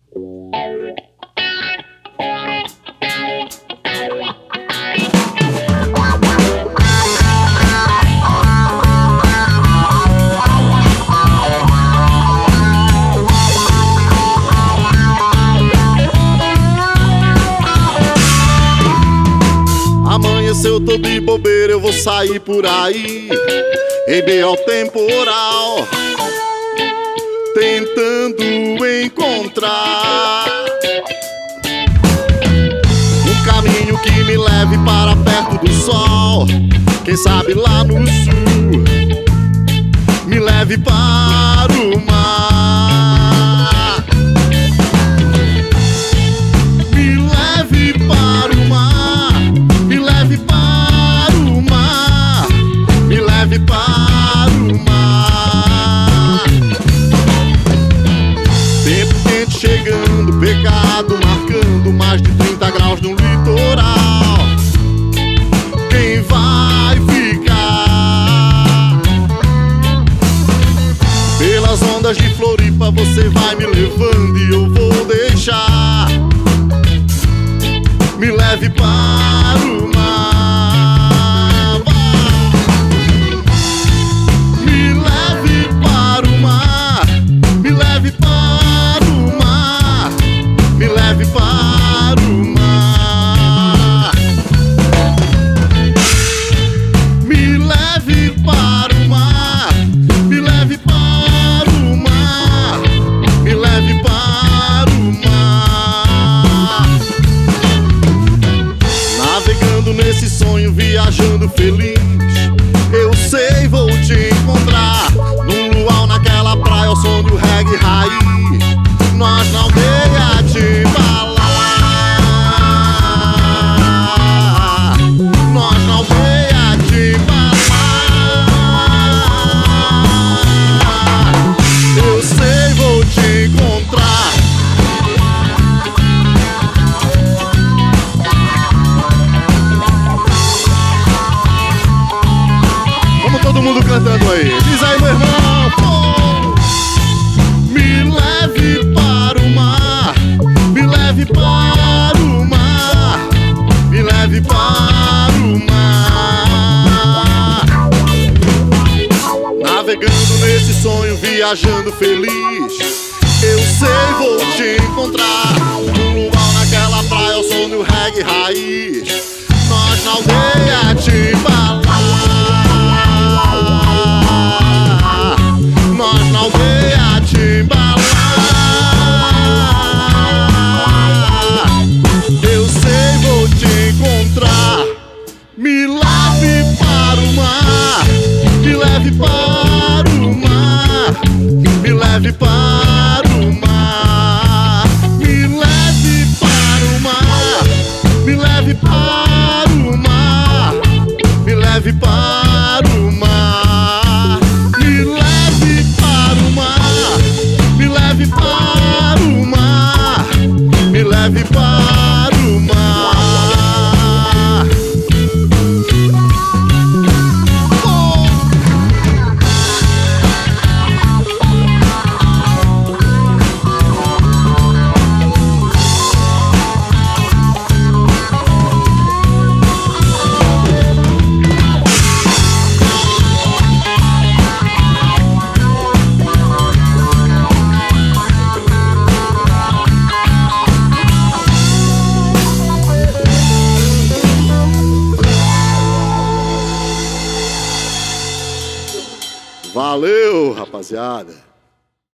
Se eu tô de bobeira, eu vou sair por aí em meio ao temporal, tentando encontrar um caminho que me leve para perto do sol. Quem sabe lá no sul me leve para o mar, me leve para o mar, me leve para o mar, me leve para o mar. Tempo quente chegando, pecado marcando mais de 30 graus no litoral. Quem vai ficar? Pelas ondas de Floripa você vai me levando e eu vou deixar. Me leve para o mar, me leve para o mar, me leve para o mar, me leve para o mar, me leve para o mar, me leve para o mar, me leve para o mar. Navegando nesse sonho, viajando feliz, eu sei vou te encontrar num luau naquela praia, ao som do reggae raiz. Nós na aldeia Timbalar, nós na aldeia Timbalar. Eu sei vou te encontrar. Todo mundo cantando aí. Diz aí, meu irmão. Pô. Me leve para o mar, me leve para o mar, me leve para o mar. Navegando nesse sonho, viajando feliz, eu sei vou te encontrar num luau naquela praia, ao som do reggae raiz. Nós na aldeia Timbalar, nós na aldeia Timbalar. Eu sei vou te encontrar. Me leve para o mar, me leve para o mar, me leve para o mar, me leve para o mar, me leve para o mar, me leve para o mar, me leve para o mar, me leve para o mar, me leve para o mar. Valeu, rapaziada.